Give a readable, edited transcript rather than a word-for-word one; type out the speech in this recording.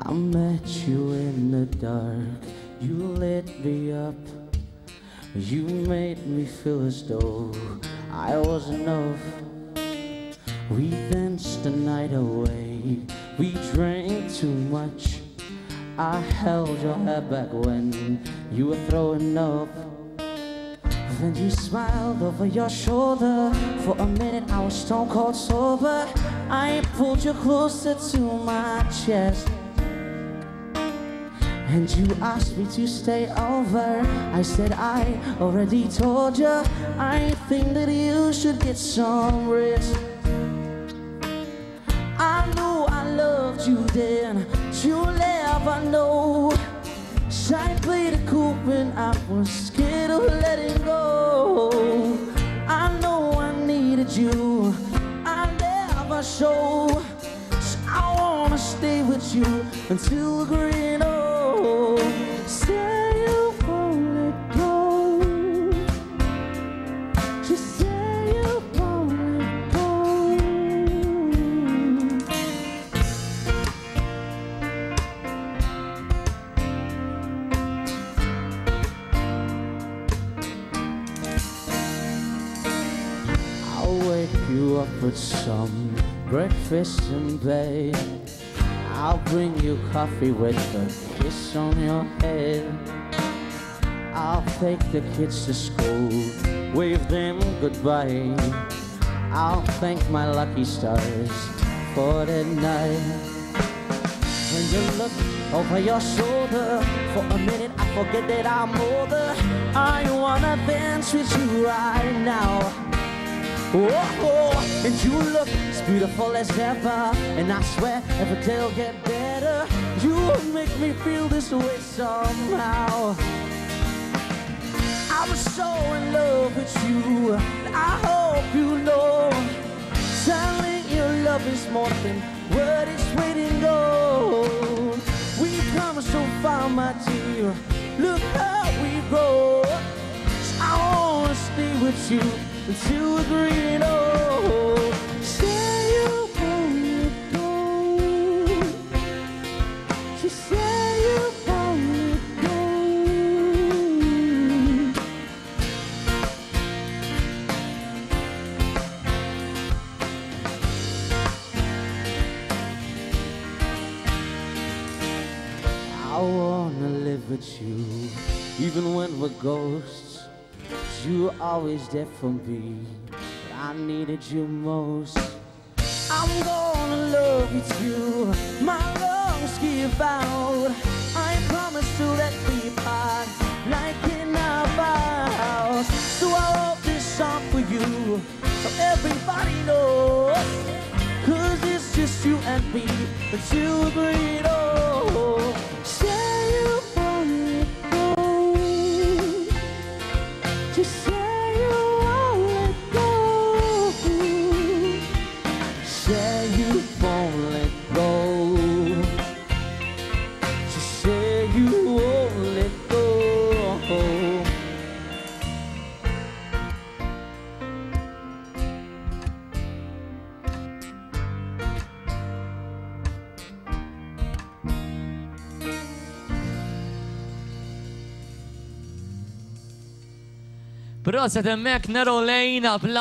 I met you in the dark, you lit me up. You made me feel as though I was enough. We danced the night away, we drank too much. I held your hair back when you were throwing up. Then you smiled over your shoulder. For a minute I was stone cold sober. I pulled you closer to my chest, and you asked me to stay over. I said I already told you, I think that you should get some rest. I knew I loved you then, you'll never know. I played it cool when I was scared of letting go. I know I needed you, I never showed. So I wanna stay with you until the green old. Say you won't let go. Just say you won't let go. I'll wake you up with some breakfast in bed. I'll bring you coffee with a kiss on your head. I'll take the kids to school, wave them goodbye. I'll thank my lucky stars for the night. When you look over your shoulder, for a minute I forget that I'm older. I wanna dance with you right now. Oh, and you look as beautiful as ever, and I swear every day will get better. You make me feel this way somehow. I'm so in love with you, I hope you know. Suddenly your love is more than what is waiting on. We've come so far, my dear, look how we grow. So I wanna stay with you until the green old. Say you won't let go. Just say you won't let go. I wanna live with you, even when we're ghosts. You were always there for me, but I needed you most. I'm gonna love you till my lungs give out. I promise to let me part like in our vows. So I wrote this song for you, so everybody knows. 'Cause it's just you and me until the green old. Say you won't let go. Just say you won't let go. Say you won't let go. Just say you won't let go. Proset emmek nero lejna